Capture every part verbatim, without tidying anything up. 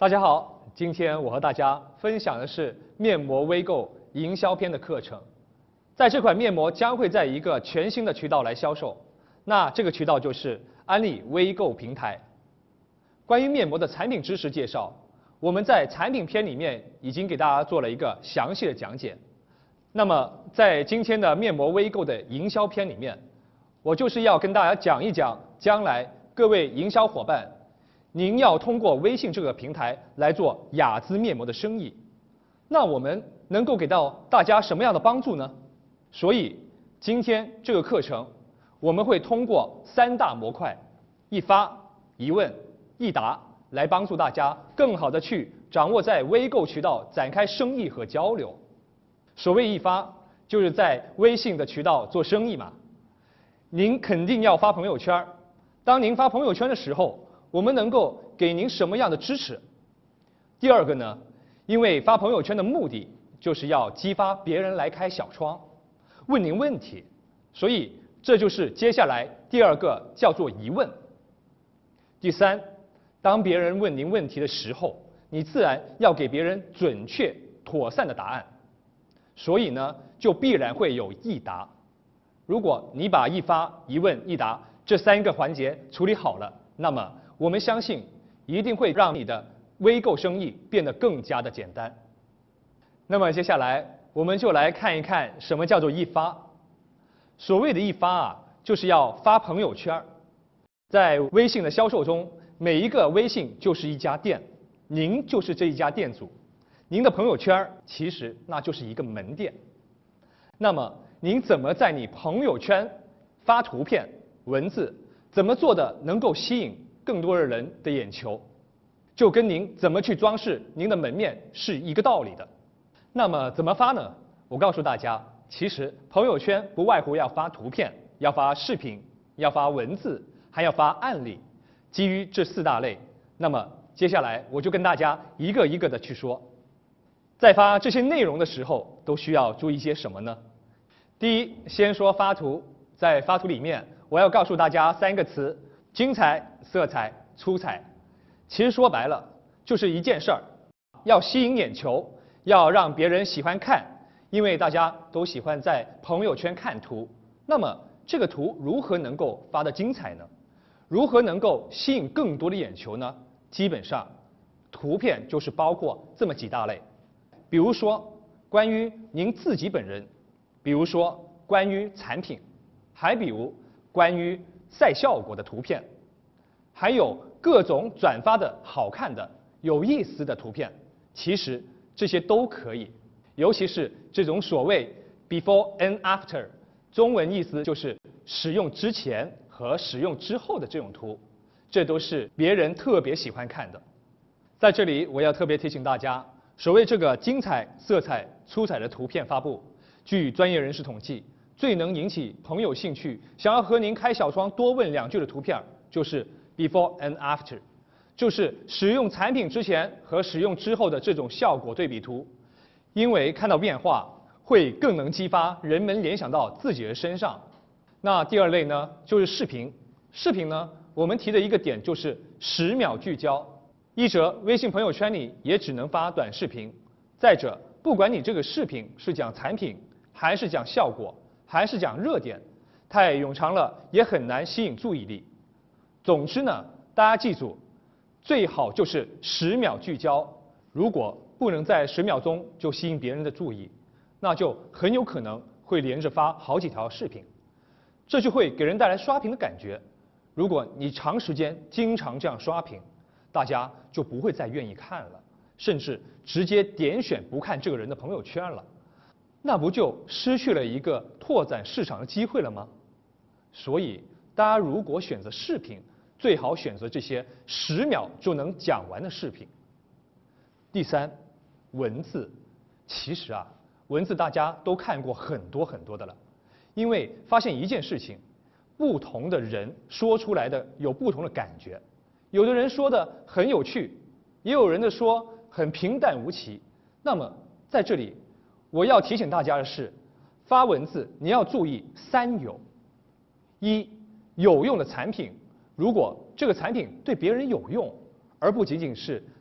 大家好，今天我和大家分享的是面膜微购营销篇的课程。在这款面膜将会在一个全新的渠道来销售，那这个渠道就是安利微购平台。关于面膜的产品知识介绍，我们在产品篇里面已经给大家做了一个详细的讲解。那么在今天的面膜微购的营销篇里面，我就是要跟大家讲一讲将来各位营销伙伴，您要通过微信这个平台来做雅姿面膜的生意，那我们能够给到大家什么样的帮助呢？所以今天这个课程，我们会通过三大模块：一发、一问、一答，来帮助大家更好的去掌握在微购渠道展开生意和交流。所谓一发，就是在微信的渠道做生意嘛。您肯定要发朋友圈，当您发朋友圈的时候，我们能够给您什么样的支持？第二个呢，因为发朋友圈的目的就是要激发别人来开小窗，问您问题，所以这就是接下来第二个叫做疑问。第三，当别人问您问题的时候，你自然要给别人准确妥善的答案，所以呢，就必然会有一答。如果你把一发、一问、一答这三个环节处理好了，那么我们相信一定会让你的微购生意变得更加的简单。那么接下来我们就来看一看什么叫做一发。所谓的一发啊，就是要发朋友圈。在微信的销售中，每一个微信就是一家店，您就是这一家店主，您的朋友圈其实那就是一个门店。那么您怎么在你朋友圈发图片、文字，怎么做的能够吸引更多的人的眼球，就跟您怎么去装饰您的门面是一个道理的。那么怎么发呢？我告诉大家，其实朋友圈不外乎要发图片、要发视频、要发文字，还要发案例。基于这四大类，那么接下来我就跟大家一个一个的去说。在发这些内容的时候，都需要注意些什么呢？第一，先说发图。在发图里面，我要告诉大家三个词：精彩、色彩、出彩。其实说白了，就是一件事儿，要吸引眼球，要让别人喜欢看，因为大家都喜欢在朋友圈看图。那么这个图如何能够发得精彩呢？如何能够吸引更多的眼球呢？基本上，图片就是包括这么几大类，比如说关于您自己本人，比如说关于产品，还比如关于晒效果的图片，还有各种转发的好看的、有意思的图片，其实这些都可以。尤其是这种所谓 before and after， 中文意思就是使用之前和使用之后的这种图，这都是别人特别喜欢看的。在这里我要特别提醒大家，所谓这个精彩、色彩、出彩的图片发布，据专业人士统计，最能引起朋友兴趣，想要和您开小窗多问两句的图片，就是 before and after， 就是使用产品之前和使用之后的这种效果对比图。因为看到变化，会更能激发人们联想到自己的身上。那第二类呢，就是视频。视频呢，我们提的一个点就是十秒聚焦。一者，微信朋友圈里也只能发短视频；再者，不管你这个视频是讲产品，还是讲效果，还是讲热点，太冗长了也很难吸引注意力。总之呢，大家记住，最好就是十秒聚焦。如果不能在十秒钟就吸引别人的注意，那就很有可能会连着发好几条视频，这就会给人带来刷屏的感觉。如果你长时间经常这样刷屏，大家就不会再愿意看了，甚至直接点选不看这个人的朋友圈了，那不就失去了一个拓展市场的机会了吗？所以大家如果选择视频，最好选择这些十秒就能讲完的视频。第三，文字。其实啊，文字大家都看过很多很多的了，因为发现一件事情，不同的人说出来的有不同的感觉，有的人说的很有趣，也有人的说很平淡无奇。那么在这里，我要提醒大家的是，发文字你要注意三有：一，有用的产品，如果这个产品对别人有用，而不仅仅是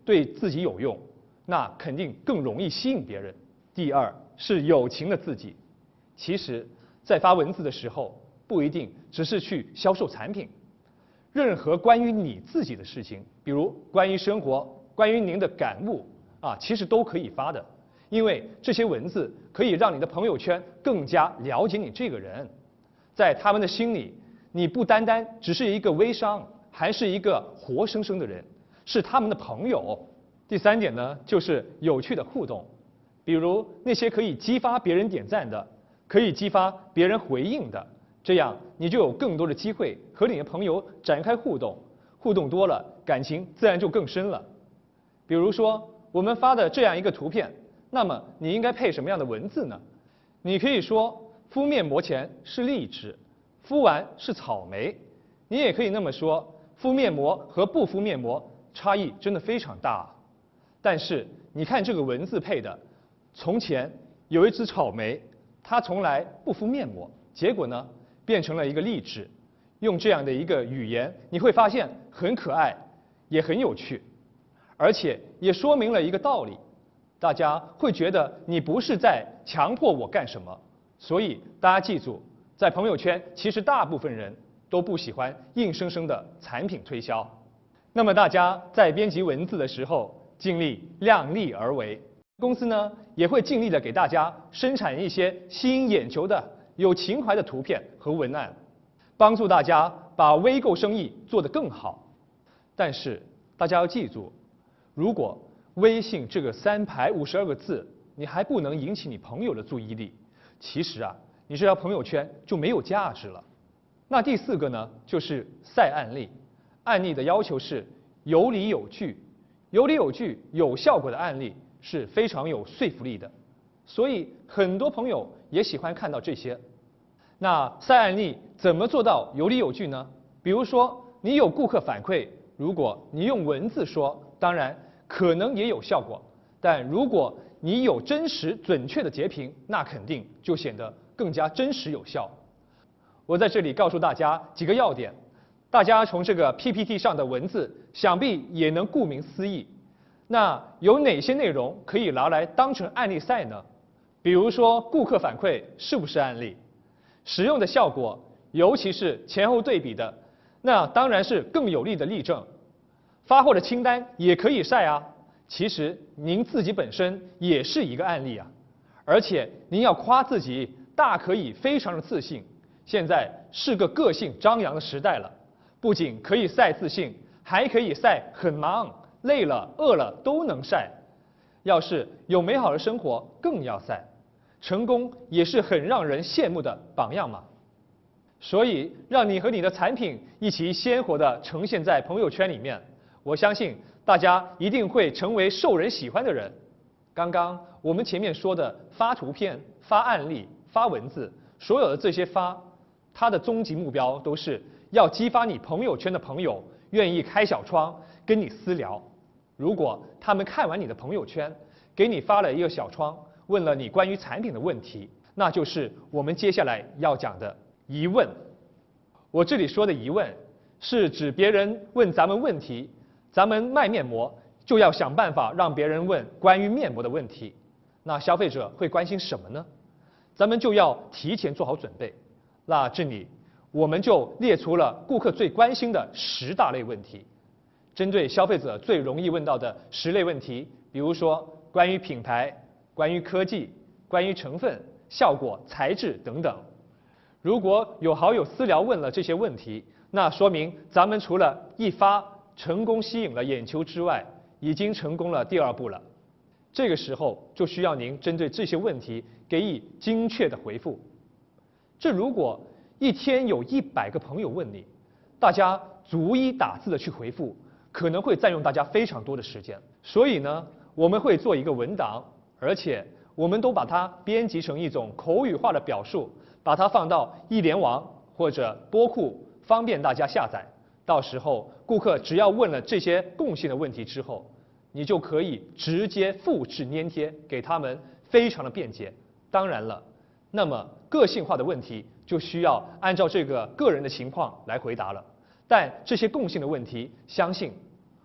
对自己有用，那肯定更容易吸引别人。第二是友情的自己，其实，在发文字的时候，不一定只是去销售产品，任何关于你自己的事情，比如关于生活、关于您的感悟啊，其实都可以发的，因为这些文字可以让你的朋友圈更加了解你这个人，在他们的心里，你不单单只是一个微商，还是一个活生生的人，是他们的朋友。第三点呢，就是有趣的互动，比如那些可以激发别人点赞的，可以激发别人回应的，这样你就有更多的机会和你的朋友展开互动，互动多了，感情自然就更深了。比如说我们发的这样一个图片，那么你应该配什么样的文字呢？你可以说敷面膜前是荔枝，敷完是草莓。你也可以那么说，敷面膜和不敷面膜差异真的非常大。但是你看这个文字配的，从前有一只草莓，它从来不敷面膜，结果呢变成了一个荔枝。用这样的一个语言，你会发现很可爱，也很有趣，而且也说明了一个道理，大家会觉得你不是在强迫我干什么。所以大家记住，在朋友圈，其实大部分人都不喜欢硬生生的产品推销。那么大家在编辑文字的时候，尽力量力而为。公司呢也会尽力的给大家生产一些吸引眼球的、有情怀的图片和文案，帮助大家把微购生意做得更好。但是大家要记住，如果微信这个三排五十二个字，你还不能引起你朋友的注意力，其实啊，你这条朋友圈就没有价值了。那第四个呢，就是晒案例。案例的要求是有理有据，有理有据、有效果的案例是非常有说服力的，所以很多朋友也喜欢看到这些。那晒案例怎么做到有理有据呢？比如说，你有顾客反馈，如果你用文字说，当然可能也有效果，但如果你有真实准确的截屏，那肯定就显得更加真实有效。我在这里告诉大家几个要点，大家从这个 P P T 上的文字，想必也能顾名思义。那有哪些内容可以拿来当成案例晒呢？比如说顾客反馈是不是案例？使用的效果，尤其是前后对比的，那当然是更有力的例证。发货的清单也可以晒啊，其实您自己本身也是一个案例啊，而且您要夸自己，大可以非常的自信。现在是个个性张扬的时代了，不仅可以晒自信，还可以晒很忙、累了、饿了都能晒。要是有美好的生活，更要晒。成功也是很让人羡慕的榜样嘛。所以，让你和你的产品一起鲜活地呈现在朋友圈里面，我相信大家一定会成为受人喜欢的人。刚刚我们前面说的发图片、发案例、发文字，所有的这些发，它的终极目标都是要激发你朋友圈的朋友愿意开小窗跟你私聊。如果他们看完你的朋友圈，给你发了一个小窗，问了你关于产品的问题，那就是我们接下来要讲的疑问。我这里说的疑问，是指别人问咱们问题，咱们卖面膜就要想办法让别人问关于面膜的问题。那消费者会关心什么呢？咱们就要提前做好准备。那这里我们就列出了顾客最关心的十大类问题，针对消费者最容易问到的十类问题，比如说关于品牌、关于科技、关于成分、效果、材质等等。如果有好友私聊问了这些问题，那说明咱们除了一发成功吸引了眼球之外，已经成功了第二步了。这个时候就需要您针对这些问题给予精确的回复。这如果一天有一百个朋友问你，大家逐一打字的去回复，可能会占用大家非常多的时间。所以呢，我们会做一个文档，而且我们都把它编辑成一种口语化的表述，把它放到易联网或者播库，方便大家下载。到时候顾客只要问了这些共性的问题之后，你就可以直接复制粘贴给他们，非常的便捷。当然了，那么个性化的问题就需要按照这个个人的情况来回答了。但这些共性的问题，相信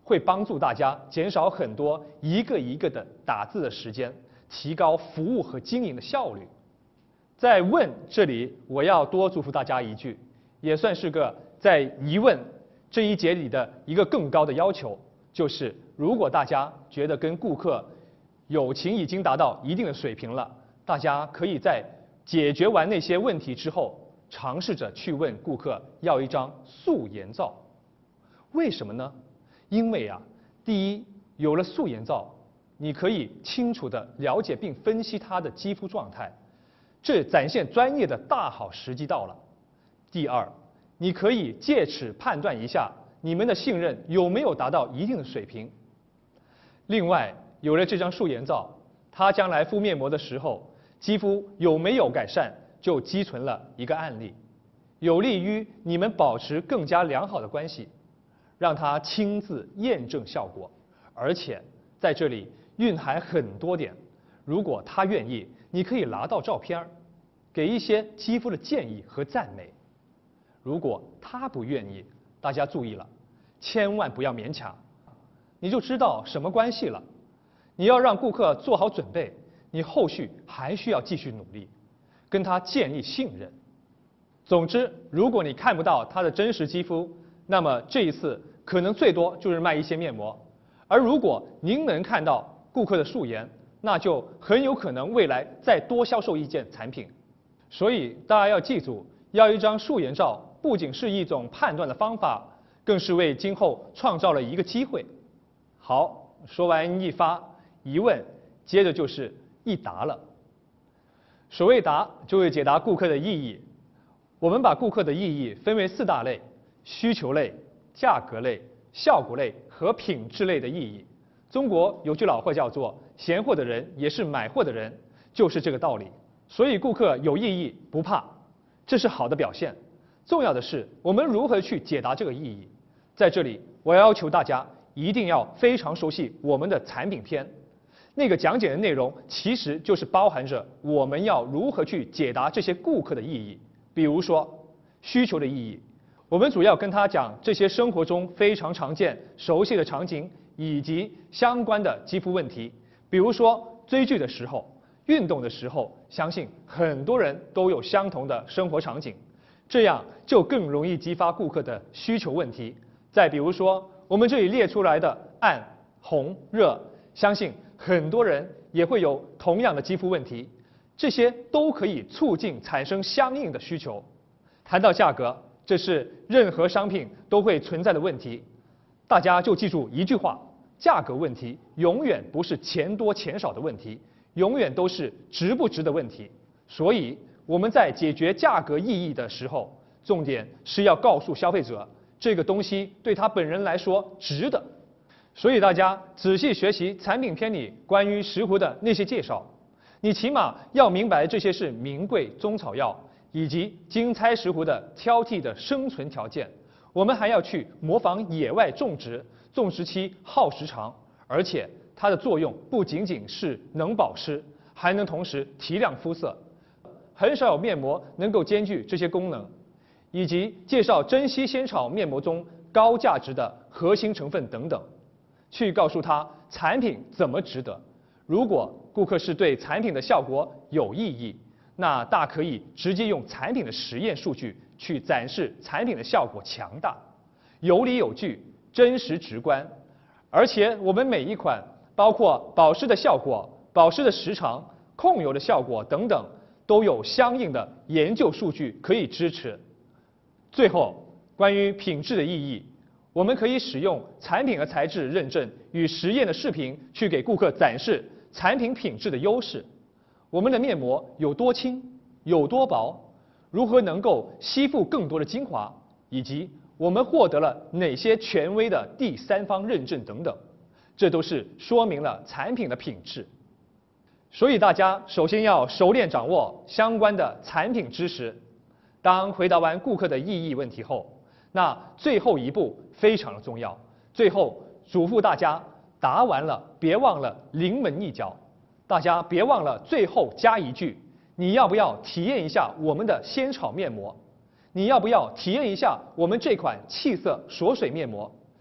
会帮助大家减少很多一个一个的打字的时间，提高服务和经营的效率。在问这里，我要多祝福大家一句，也算是个在疑问这一节里的一个更高的要求，就是如果大家觉得跟顾客友情已经达到一定的水平了，大家可以在解决完那些问题之后，尝试着去问顾客要一张素颜照。为什么呢？因为啊，第一，有了素颜照，你可以清楚地了解并分析他的肌肤状态，这展现专业的大好时机到了。第二，你可以借此判断一下你们的信任有没有达到一定的水平。另外，有了这张素颜照，他将来敷面膜的时候，肌肤有没有改善，就积存了一个案例，有利于你们保持更加良好的关系，让他亲自验证效果。而且在这里蕴含很多点，如果他愿意，你可以拿到照片，给一些肌肤的建议和赞美。如果他不愿意，大家注意了，千万不要勉强，你就知道什么关系了。你要让顾客做好准备，你后续还需要继续努力，跟他建立信任。总之，如果你看不到他的真实肌肤，那么这一次可能最多就是卖一些面膜。而如果您能看到顾客的素颜，那就很有可能未来再多销售一件产品。所以大家要记住，要一张素颜照不仅是一种判断的方法，更是为今后创造了一个机会。好，说完一发疑问，接着就是一答了。所谓答，就是解答顾客的意义。我们把顾客的意义分为四大类：需求类、价格类、效果类和品质类的意义。中国有句老话叫做“闲货的人也是买货的人”，就是这个道理。所以顾客有异议不怕，这是好的表现。重要的是我们如何去解答这个意义。在这里，我要求大家一定要非常熟悉我们的产品篇，那个讲解的内容其实就是包含着我们要如何去解答这些顾客的意义。比如说需求的意义，我们主要跟他讲这些生活中非常常见、熟悉的场景以及相关的肌肤问题。比如说追剧的时候、运动的时候，相信很多人都有相同的生活场景，这样就更容易激发顾客的需求问题。再比如说我们这里列出来的暗、红、热，相信很多人也会有同样的肌肤问题，这些都可以促进产生相应的需求。谈到价格，这是任何商品都会存在的问题，大家就记住一句话：价格问题永远不是钱多钱少的问题，永远都是值不值的问题。所以我们在解决价格意义的时候，重点是要告诉消费者，这个东西对他本人来说值得。所以大家仔细学习产品篇里关于石斛的那些介绍，你起码要明白这些是名贵中草药，以及金钗石斛的挑剔的生存条件。我们还要去模仿野外种植，种植期耗时长，而且它的作用不仅仅是能保湿，还能同时提亮肤色。很少有面膜能够兼具这些功能，以及介绍珍稀仙草面膜中高价值的核心成分等等，去告诉他产品怎么值得。如果顾客是对产品的效果有异议，那大可以直接用产品的实验数据去展示产品的效果强大、有理有据、真实直观。而且我们每一款，包括保湿的效果、保湿的时长、控油的效果等等，都有相应的研究数据可以支持。最后，关于品质的意义，我们可以使用产品和材质认证与实验的视频去给顾客展示产品品质的优势。我们的面膜有多轻、有多薄，如何能够吸附更多的精华，以及我们获得了哪些权威的第三方认证等等，这都是说明了产品的品质。所以大家首先要熟练掌握相关的产品知识。当回答完顾客的异议问题后，那最后一步非常的重要。最后嘱咐大家，答完了别忘了临门一脚。大家别忘了最后加一句：你要不要体验一下我们的仙草面膜？你要不要体验一下我们这款气色锁水面膜？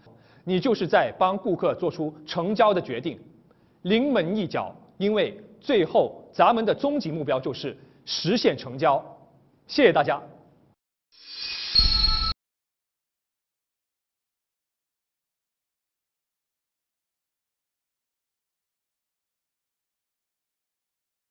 你就是在帮顾客做出成交的决定，临门一脚，因为最后咱们的终极目标就是实现成交。谢谢大家。